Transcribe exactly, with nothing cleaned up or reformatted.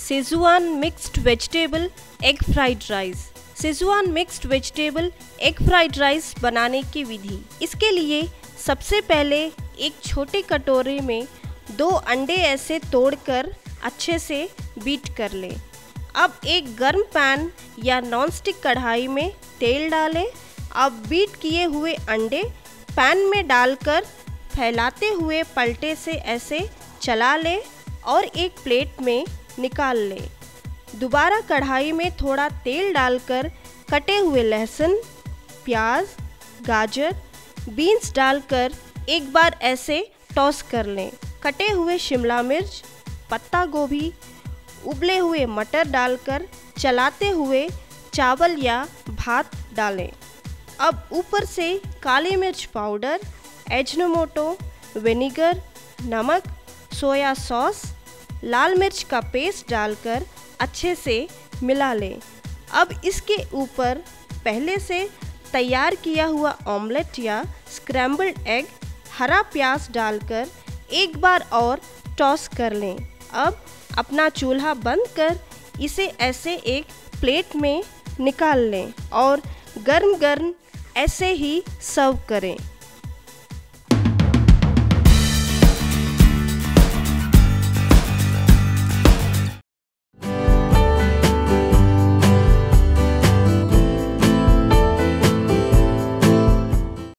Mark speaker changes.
Speaker 1: सेजुआन mixed vegetable egg fried rice. Szechuan mixed vegetable egg fried rice बनाने की विधि। इसके लिए सबसे पहले एक छोटे कटोरे में दो अंडे ऐसे तोड़कर अच्छे से बीट कर लें। अब एक गर्म पैन या नॉनस्टिक कढ़ाई में तेल डालें। अब बीट किए हुए अंडे पैन में डालकर फैलाते हुए पलटे से ऐसे चला लें और एक प्लेट में निकाल लें। दोबारा कढ़ाई में थोड़ा तेल डालकर कटे हुए लहसुन, प्याज, गाजर, बीन्स डालकर एक बार ऐसे टॉस कर लें। कटे हुए शिमला मिर्च, पत्ता गोभी, उबले हुए मटर डालकर चलाते हुए चावल या भात डालें। अब ऊपर से काली मिर्च पाउडर, एजनोमोटो, विनेगर, नमक, सोया सॉस, लाल मिर्च का पेस्ट डालकर अच्छे से मिला लें। अब इसके ऊपर पहले से तैयार किया हुआ ऑमलेट या स्क्रैम्बल्ड एग, हरा प्याज डालकर एक बार और टॉस कर लें। अब अपना चूल्हा बंद कर इसे ऐसे एक प्लेट में निकाल लें और गर्म गर्म ऐसे ही सर्व करें।